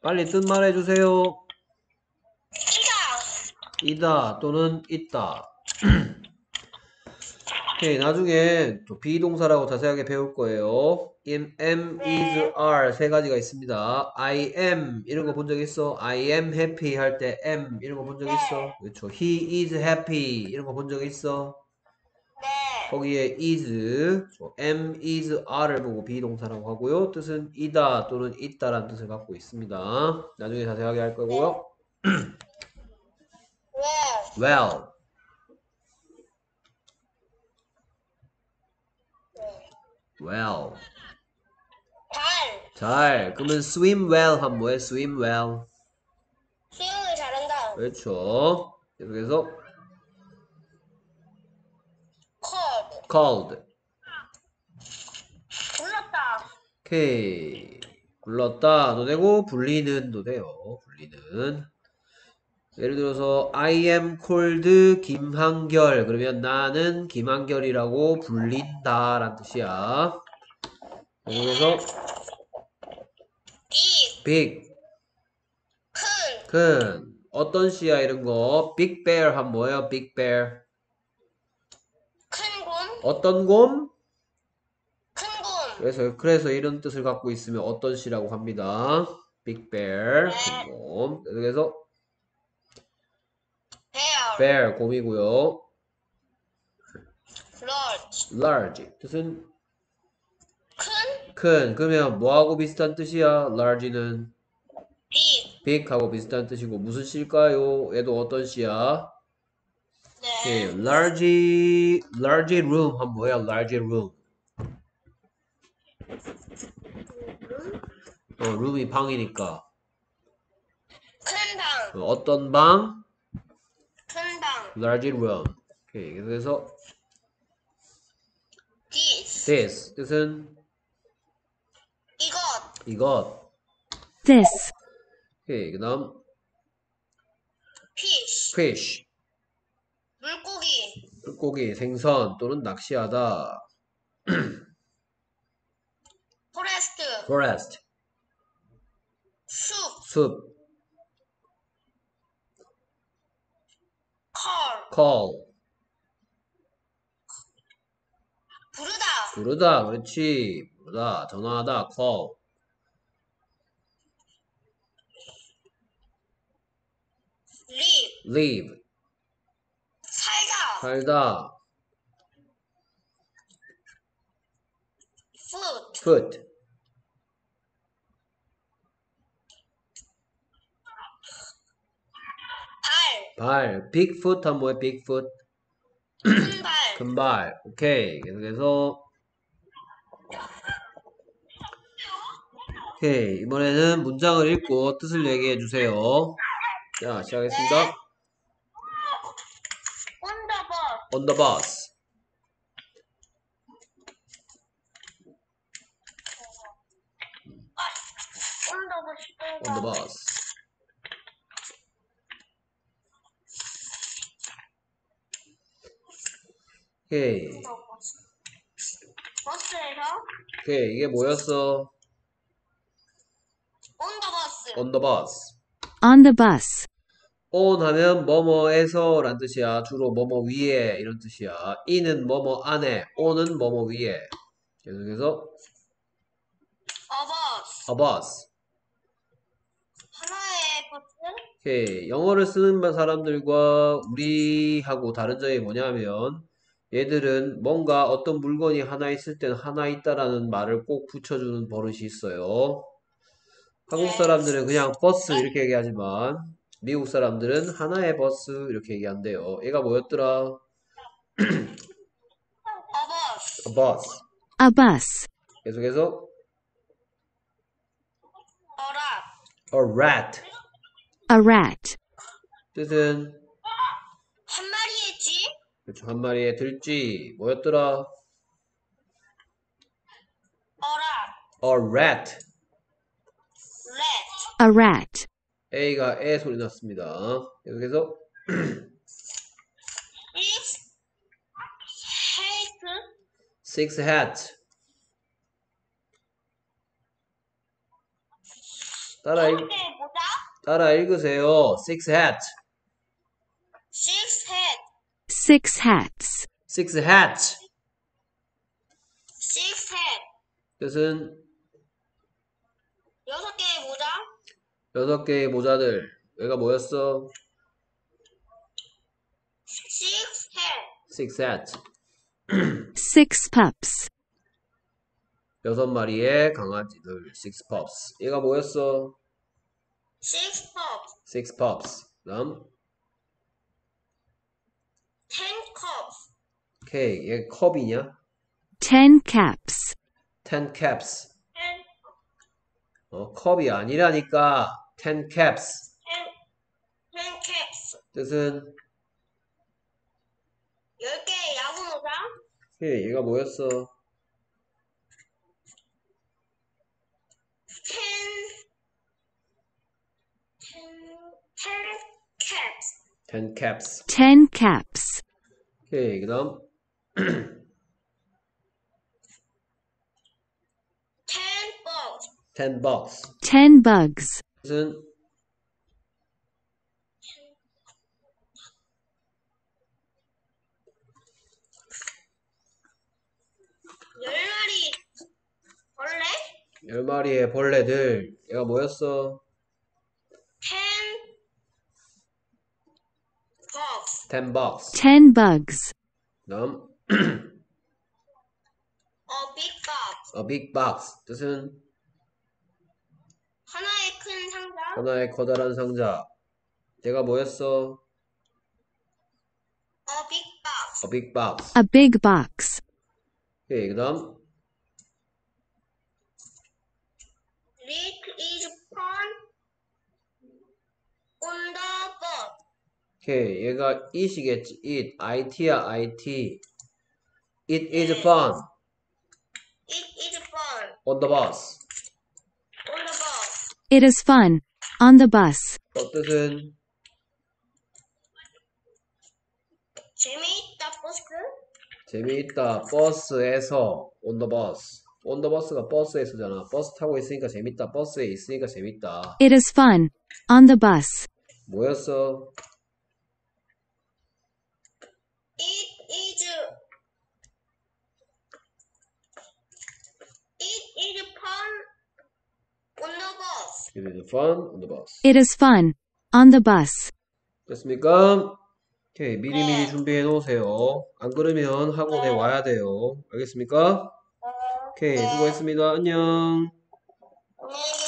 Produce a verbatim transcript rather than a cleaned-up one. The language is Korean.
빨리 뜻 말해주세요. 이다. 이다 또는 있다. 오케이, 나중에 또 비동사라고 자세하게 배울 거예요. am, am, is, are 세 가지가 있습니다. I am 이런 거 본 적 있어? I am happy 할 때 am 이런 거 본 적 있어? 그렇죠. He is happy 이런 거 본 적 있어? 네. 거기에 is, am, is, are를 보고 비동사라고 하고요. 뜻은 이다 또는 있다라는 뜻을 갖고 있습니다. 나중에 자세하게 할 거고요. 네. well, well. 잘. 잘. 그러면 swim well 하면 뭐해? swim well. 수영을 잘한다. 그렇죠. 그래서 cold. cold. 불렀다. 오케이. 불렀다도 되고 불리는도 돼요. 불리는. 예를 들어서 I am cold 김한결 그러면 나는 김한결이라고 불린다 라는 뜻이야. 그래서 big. big 큰. 큰 어떤 시야 이런 거 big bear 하면 뭐예요? big bear 큰 곰. 어떤 곰? 큰 곰. 그래서 그래서 이런 뜻을 갖고 있으면 어떤 시라고 합니다. big bear 큰 곰. 그래서 bear. bear 곰이고요. large. large 뜻은 큰. 큰. 그러면 뭐하고 비슷한 뜻이야? large는 big. big하고 비슷한 뜻이고 무슨 시일까요? 얘도 어떤 시야? 네. 오케이. large large room 하면 뭐야? large room. 어, room이 방이니까. 큰 방. 어, 어떤 방? 큰 방. large room. 오케이. 그래서 this. this 뜻은 이것. 이것. this, 오케이. 그다음 fish. fish 물고기. 물고기, 생선 또는 낚시하다. forest. forest 숲. 숲. call. call 부르다. 부르다. 그렇지. 부르다. 전화하다. call live. live 살다. 살다. foot. foot 발. 발. bigfoot 하면 뭐야? bigfoot 큰 발. 금발. 오케이. 계속해서 오케이. 이번에는 문장을 읽고 뜻을 얘기해 주세요. 자, 시작하겠습니다. on the bus. on the bus on the bus. on the bus 오케이. 버스에서 오케이. 이게 뭐였어? on the bus. on the bus on the bus, on 하면 뭐뭐에서 란 뜻이야. 주로 뭐뭐 위에 이런 뜻이야. in은 뭐뭐 안에, on은 뭐뭐 위에. 계속해서 a bus. a bus. 하나의 버스. 오케이. 영어를 쓰는 사람들과 우리하고 다른 점이 뭐냐면 얘들은 뭔가 어떤 물건이 하나 있을 때는 하나 있다라는 말을 꼭 붙여주는 버릇이 있어요. 한국 사람들은 그냥 버스 이렇게 얘기하지만 미국 사람들은 하나의 버스 이렇게 얘기한대요. 얘가 뭐였더라? a bus. a bus. a bus, 계속해서 a rat. a rat. a rat, 뜻은 한 마리의 쥐. 그렇죠. 한 마리의 들쥐. 뭐였더라? a rat. a rat. rat. a rat, A가 에 소리 났습니다. 계속해서 six hat. six hats. 따라 읽, 때 따라 읽으세요. six hat. six hat, Six hats. six hats. six hat. 뜻은 여섯 개의 모자, 여섯 개의 모자들. 얘가 뭐였어? six hat. six hats. Six pups. 여섯 마리의 강아지들. six pups. 얘가 뭐였어? six pups, six pups. 그다음 ten cups, 오케이. 얘 컵이냐? Ten caps. ten caps. ten, 어, 컵이 아니라니까 ten caps. ten, ten caps. 뜻은 열 개의 야구 모자, 오케이. 얘가 뭐였어? ten, ten, ten caps, ten caps. Ten caps. 오케이. 그다음 ten bugs, ten bucks. Ten bugs. 뜻은 열 마리 벌레, 열 마리의 벌레들. 얘가 뭐였어? ten bugs, ten bucks. Ten bugs. 그다음 a big box, a big box. 뜻은 하나의 큰 상자, 하나의 커다란 상자. 얘가 뭐였어? a big box, a big box. A big box. 오케이. 그다음 Rick is fun on the bus. 오케이. 얘가 it이겠지. it. it야 it. It is fun It is fun on the bus. on the bus. It is fun. On the bus. 또 뜻은 재미있다 버스. 재미있다 버스에서 on the bus. on the bus가 버스에서잖아. 버스 타고 있으니까 재밌다. 버스에 있으니까 재밌다. It is fun. On the bus. 뭐였어? It is It is fun on the bus. It is fun on the bus. It is fun. On the bus. 됐습니까? 오케이. 미리미리 준비해 놓으세요. 안 그러면 학원에 와야 돼요. 알겠습니까? 오케이. 수고했습니다. 안녕. 안녕히